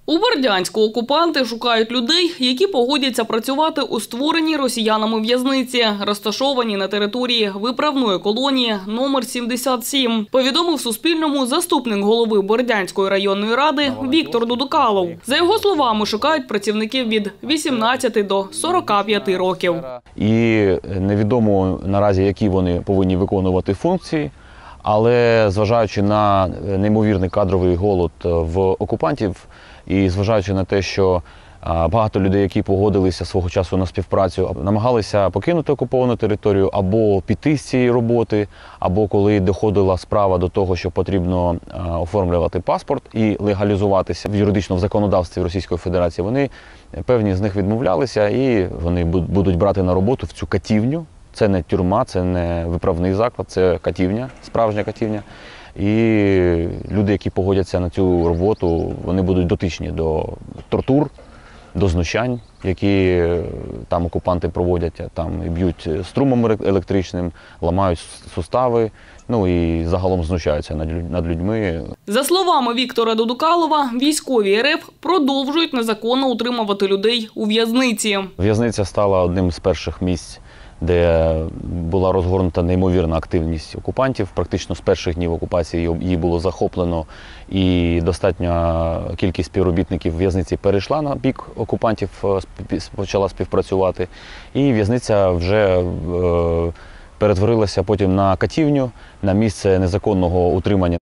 У Бердянську окупанти шукають людей, які погодяться працювати у створеній росіянами в'язниці, розташованій на території виправної колонії номер 77, повідомив Суспільному заступник голови Бердянської районної ради Віктор Дудукалов. За його словами, шукають працівників від 18 до 45 років. І невідомо наразі, які вони повинні виконувати функції, але зважаючи на неймовірний кадровий голод в окупантів і зважаючи на те, що багато людей, які погодилися свого часу на співпрацю, намагалися покинути окуповану територію або піти з цієї роботи, або коли доходила справа до того, що потрібно оформлювати паспорт і легалізуватися в юридичному законодавстві Російської Федерації, певні з них відмовлялися і вони будуть брати на роботу в цю катівню. Це не тюрма, це не виправний заклад, це катівня, справжня катівня. І люди, які погодяться на цю роботу, вони будуть дотичні до тортур, до знущань, які там окупанти проводять, там і б'ють струмом електричним, ламають сустави, ну і загалом знущаються над людьми. За словами Віктора Дудукалова, військові РФ продовжують незаконно утримувати людей у в'язниці. В'язниця стала одним з перших місць, де була розгорнута неймовірна активність окупантів. Практично з перших днів окупації її було захоплено, і достатня кількість співробітників в'язниці перейшла на бік окупантів, почала співпрацювати. І в'язниця вже перетворилася потім на катівню, на місце незаконного утримання.